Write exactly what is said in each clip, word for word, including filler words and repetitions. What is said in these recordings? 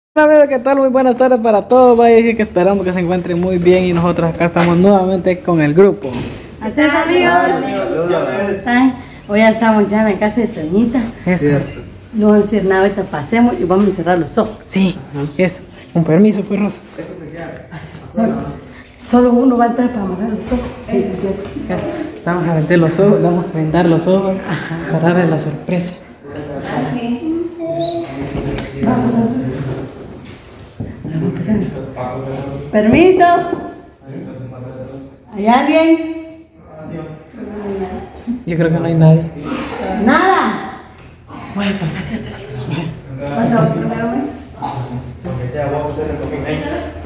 Hola, ¿qué tal? Muy buenas tardes para todos. Vaya, que esperamos que se encuentren muy bien y nosotros acá estamos nuevamente con el grupo. Así es, amigos. ¿Cómo están? Hoy ya estamos ya en la casa de Toñita. Eso. No vamos a decir nada, ahorita pasemos y vamos a cerrar los ojos. Sí, eso. Con permiso, pues, Rosa. Bueno, solo uno va a entrar para amarrar los ojos. Sí, sí. Vamos a vender los ojos, vamos a vendar los ojos para darle la sorpresa. Así. Vamos a Permiso. ¿Hay alguien? Yo creo que no hay nadie. Nada. Voy a pasar ya hasta los ojos. Pasamos primero, ¿eh? Lo que sea, vamos a hacer el coming ahí.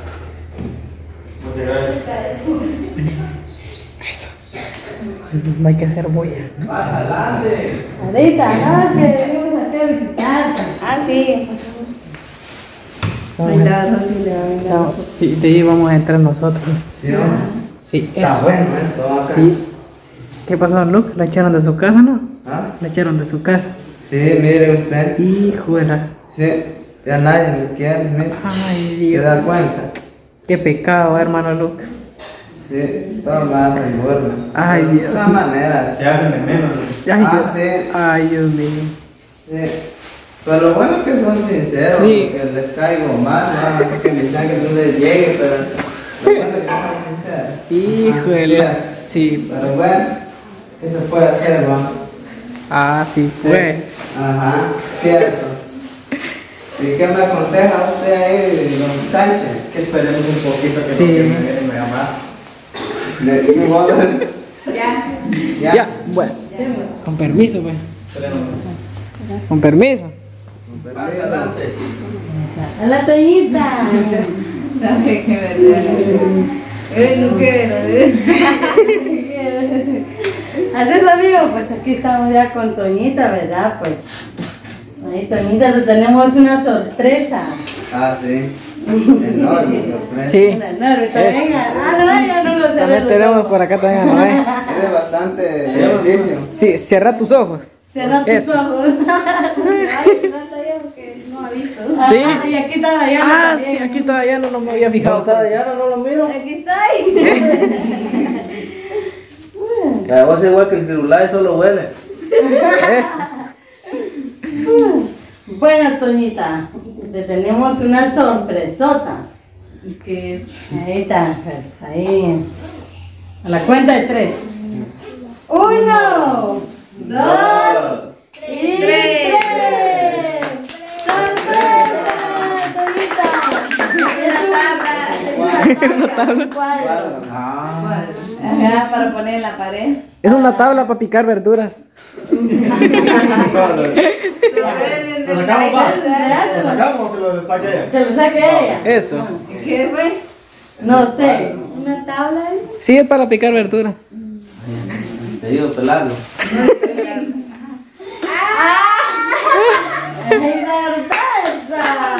Eso. No hay que hacer bulla, ¿no? Adelante. Ahorita, no, que venimos aquí a visitarte. Ah, sí. Vamos a- Chao. Sí, de ahí vamos a entrar nosotros. Sí, Sí, está eso. bueno esto acá. Sí. ¿Qué pasó, Luke? ¿La echaron de su casa, no? ¿Ah? La echaron de su casa. Sí, mire usted. Hijo de la... Sí, ya nadie me quiere, mire. Ay, ¿Se Dios. da cuenta? Qué pecado, hermano Luke. Sí, todos me hacen burla. Ay, De Dios. todas maneras. Ya hacen de menos. Ay, Ah, Dios. sí. Ay, Dios mío. Sí. Pero lo bueno es que son sinceros, Sí. que les caigo mal, no que me dicen que no les llegue, pero lo bueno es que son sinceros. Hijo de la... Sí. Pero bueno, ¿qué se puede hacer, va? Ah, sí, Sí. fue. Ajá, cierto. ¿Y qué me aconseja usted ahí, don Sánchez? Que esperemos un poquito que Sí. no que me vienen a llamar. ¿De qué modo? Ya. Ya. Ya, bueno. Con permiso, pues. Con permiso. Adelante. A la Toñita. Dame que verdad. Eh, no quiero. Así es, amigos, pues aquí estamos ya con Toñita, ¿verdad? Pues ahí Toñita, le tenemos una sorpresa. Ah, sí. Enorme sorpresa. Sí. Una enorme, Es. venga. Ah, no, ya no lo sé. También tenemos por acá también a Noé. Es bastante beneficio. Sí, cierra tus ojos. Cierra tus Eso. ojos. Ay, no está ya porque no ha visto. Sí. Ah, y aquí está Dayana Ah, también. sí, aquí está, ya no, no me había ¿No fijado. está Dayana? ¿No lo miro? Aquí está ahí. La voz es igual que el celular, solo huele. Eso. Bueno, Toñita, te tenemos una sorpresota. Que Ahí está, pues, ahí. A la cuenta de tres. Uno, dos y tres. ¡Sorpresa, Toñita! Es una tabla. Un cuadro. Ah. Ajá, para poner en la pared. Es una tabla para picar verduras. Lo pueden ¿Lo sacamos, va? ¿Verdad? ¿Lo sacamos o que lo saque ella? Que lo saque ella. Eso. ¿Qué fue? No sé. Una tabla. Sí, es para picar verduras. Te digo pelarlo. ¡Ay, sorpresa!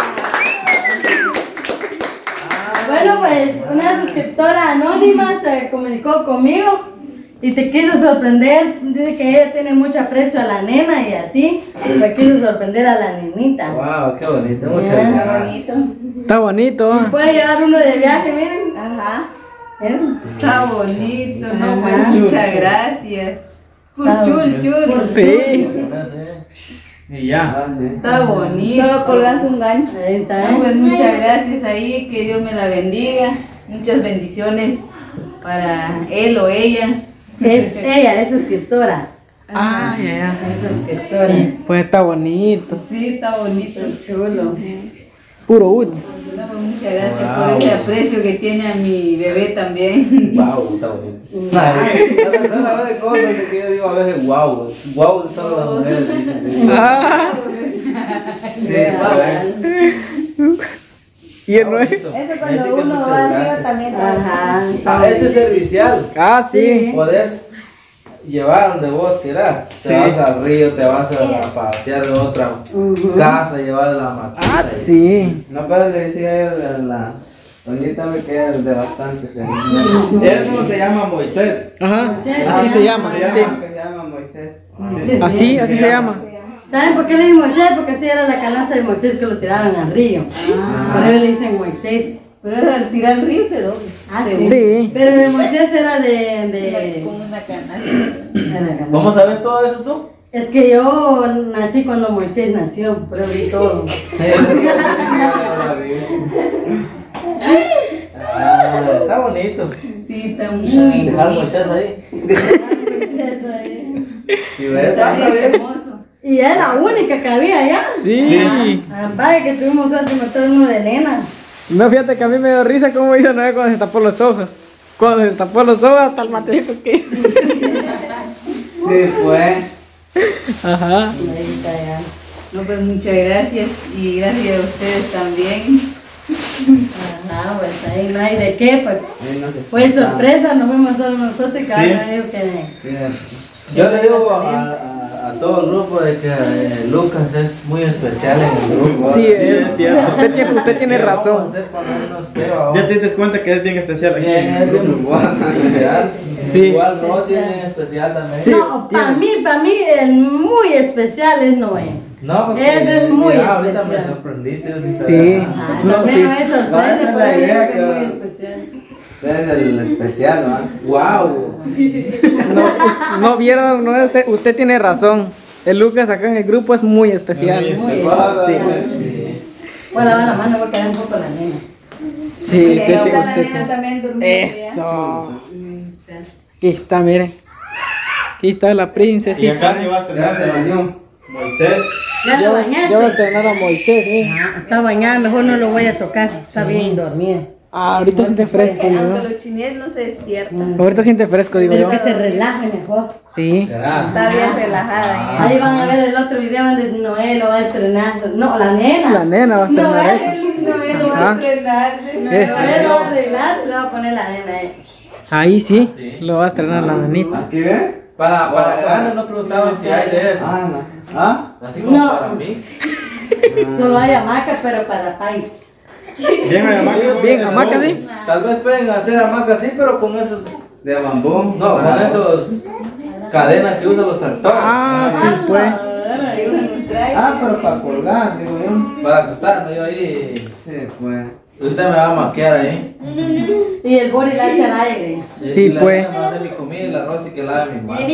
Bueno, pues una suscriptora anónima se comunicó conmigo y te quiso sorprender. Dice que ella tiene mucho aprecio a la nena y a ti. Te quiso sorprender a la nenita. Wow, qué bonito. Muchas Ya. Está gracias. bonito. Está bonito. Puede llevar uno de viaje, miren. Ajá. ¿Ven? Está bonito, no, pues Ajá. muchas gracias. Está Chul, chul. Sí. Y ya. Ah, sí. Está bonito. Solo colgas un gancho. Ahí está, No, pues ¿eh? muchas gracias ahí, que Dios me la bendiga. Muchas bendiciones para él o ella. Es ella, es suscriptora. Ah, ya. Es suscriptora. Pues está bonito. Sí, está bonito. Chulo. Puro Uts. No, pues muchas gracias por ese aprecio que tiene a mi bebé también. Wow, está bonito. Ay, a veces cosas que yo digo a veces wow. Wow, solo las mujeres dicen. Ah, Sí, wow. y el Noé. Eso Ese cuando que uno muchas va arriba gracias. también. Ajá. Ah, este es servicial. Ah, sí. Podés llevar donde vos quieras. Te Sí. vas al río, te vas a, a pasear de otra casa, llevar la matita. Ah, sí. No, pero le decía a él a la doñita me queda de bastante. Eso se llama Moisés. Ajá. Así se llama. Se Sí. llama, que se llama Moisés. Así, así se llama. ¿Saben por qué le dicen Moisés? Porque así era la canasta de Moisés que lo tiraron al río. Por eso le dicen Moisés. Pero al tirar el río se dobla. Ah, Se sí. une. Sí. Pero de Moisés era de... de... Con una canasta. era de canasta. ¿Cómo sabes todo eso tú? Es que yo nací cuando Moisés nació, pero vi todo. Ah, está bonito. Sí, está muy Dejar bonito. Moisés ahí. Eso ahí. Y ver, Está está bien bien. hermoso. Y es la única que había allá. Sí. Ah, vaya que tuvimos suerte de meter uno de nena. No, fíjate que a mí me dio risa como hizo Noé cuando se tapó los ojos. Cuando se tapó los ojos hasta el matecito que... Sí, pues. Ajá. Ahí está ya. No, pues muchas gracias y gracias a ustedes también. Ajá, pues ahí no hay de qué, pues. Ahí no se Fue escucha. sorpresa, nos fuimos solo nosotros y cada Sí. uno dijo que... Bien. Yo le digo a, a, a todo el grupo de que eh, Lucas es muy especial en el grupo. Sí, es cierto. Usted tiene, usted tiene ¿Qué vamos a razón. hacer cuando él nos vea ahora? Ya te diste cuenta que es bien especial aquí. Bien, es bien especial. Sí. Igual Rosy es bien especial también. Sí. No, para mí, para mí el muy especial es Noé. No, porque Ese es muy mira, ahorita me especial. sorprendiste. Sí. Ajá, No, también sí. no es Va a sorpresa, ser pero la yo idea creo que es que- muy especial. Usted es el especial, ¿no? ¡Wow! No, us- no vieron, no, usted, usted tiene razón. El Lucas acá en el grupo es muy especial. Muy Sí. especial. Bueno, va la mano, voy a quedar un poco la nena. Sí, usted, tiene- la usted nena tiene- también durmiendo ya. Eso. Ahí está. Aquí está, miren. Aquí está la Y princesita. acá sí va a Ya se estrenarse bañó. Moisés. ¿Ya Yo, lo yo voy a bañaste? estrenar a Moisés, mira. Ah, está bañada, mejor no lo voy a tocar. Está bien dormida. Ah, ahorita siente fresco, Aunque ¿no? los chineses no se despiertan. Ahorita siente fresco, digo Pero yo. que se relaje mejor. Sí. ¿Será? Está bien relajada. Ahí van a ver el otro video donde Noé lo va a estrenar. No, la nena. La nena va a estrenar Noé, eso. Noé lo va Ajá. a estrenar. Eso. Noé lo va a arreglar y le va a poner la nena ahí. Ahí sí, Sí. lo va a estrenar la nenita. ¿Aquí ve? Para, para grande no preguntaban si hay de eso. Ah, no. ¿Ah? Así como No. para mí. Solo hay hamaca, pero para país. Bien, hamaca. Bien, hamaca, sí. Tal vez pueden hacer hamacas así, pero con esos de bambú. No, con esos cadenas que usan los tractores. Ah, sí, pues. Digo, nos trae. Ah, pero para colgar, digo yo. Para acostarme yo ahí. Sí, pues. Usted me va a maquear ahí. Y el bori le echa el aire. Y- Sí, y la pues. cena va a hacer mi comida y la Rosy que lave mi mano.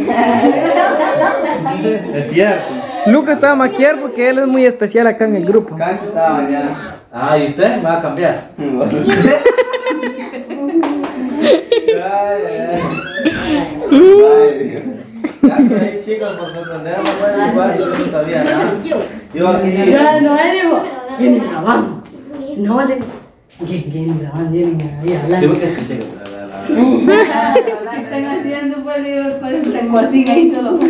Es cierto. Lucas estaba a maquillar porque él es muy especial acá en el grupo. Cancho estaba ya. Ah, ¿y usted me va a cambiar? Ay, ay, ay. Ay, ya estoy ahí, chicos, por sorprenderme, bueno, igual yo no sabía nada. Yo aquí. Ya Noé dijo, vienen grabando. No, le ¿quién viene grabando? Vienen ahí Sí, hablando. porque escuché que la- la- la- ¿Qué están haciendo? Pues digo, parece que cocina ahí solo.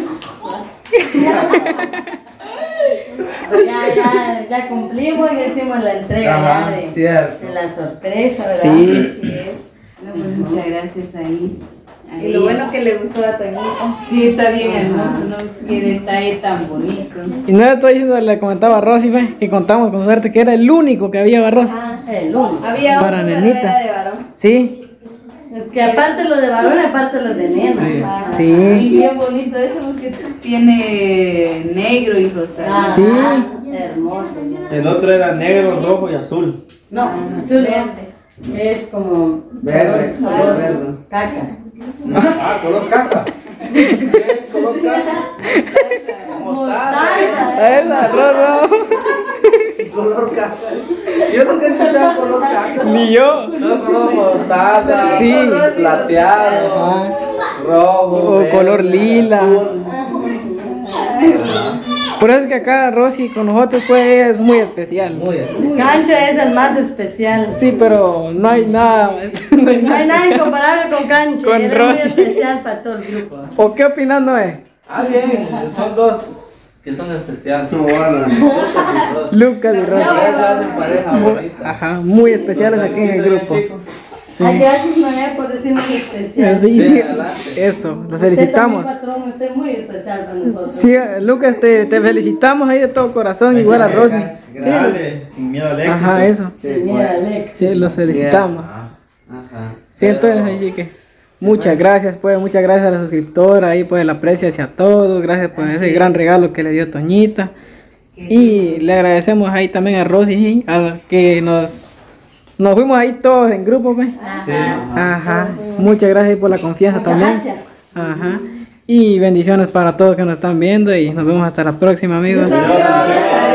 Ya, ya, ya cumplimos y hicimos la entrega Ajá, ya de, cierto. de la sorpresa, ¿verdad? Sí. Así es. No, pues muchas gracias ahí. Y lo bueno que le gustó a Toñito. Sí, está bien hermoso, ¿no? Qué detalle tan bonito. Y no le estoy diciendo, le comentaba a Rosy, ve, y contamos con suerte que era el único que había Rosy. Ah, el uno. Había Para uno, pero nenita. era de varón. Sí, Es que aparte los de varón, aparte los de nena. Sí. Ah, Y sí. bien bonito eso porque tiene negro y rosado. ah, Sí. hermoso. El otro era negro, rojo y azul. No, azul verde. Es como Verde, color, color color verde. caca. Ah, color caca. ¿Qué es color caca? Mostaza. Esa, Rorro. Color caca. Yo nunca he escuchado color caca. Ni yo. No, color mostaza, Sí. plateado, Ah, rojo, O verde, color lila. azul. por eso es que acá Rosy con nosotros pues ella es muy especial. Muy bien. Cancha es el más especial. Sí, pero no hay nada más. No hay No hay nada. nada incomparable con Cancha. Con Él es Rosy. muy especial para todo el grupo. ¿O qué opinas, Noé? Ah, bien, son dos que son especiales. No, bueno. Lucas y Rosy. Eso hacen pareja Muy- bonita. Ajá, muy especiales aquí en el grupo. Sí. Ay, gracias Noé por decirnos especial. Sí, Sí, sí, adelante. eso, lo Usted felicitamos. también, patrón, usted es muy especial para nosotros. Sí, Lucas, te, te felicitamos ahí de todo corazón, igual a Rosy. Sí, Dale, sin miedo al éxito. ajá, eso. Sí, mira, Alex. Sí, los felicitamos. Ah, ajá. Sí, entonces, allí que. Muchas gracias, pues, muchas gracias a la suscriptora ahí por el aprecio hacia todos, gracias por ese gran regalo que le dio Toñita. Y le agradecemos ahí también a Rosy, al que nos, nos fuimos ahí todos en grupo, pues. Sí. Ajá, muchas gracias por la confianza Muchas también. gracias. Ajá. Y bendiciones para todos que nos están viendo y nos vemos hasta la próxima, amigos. Gracias.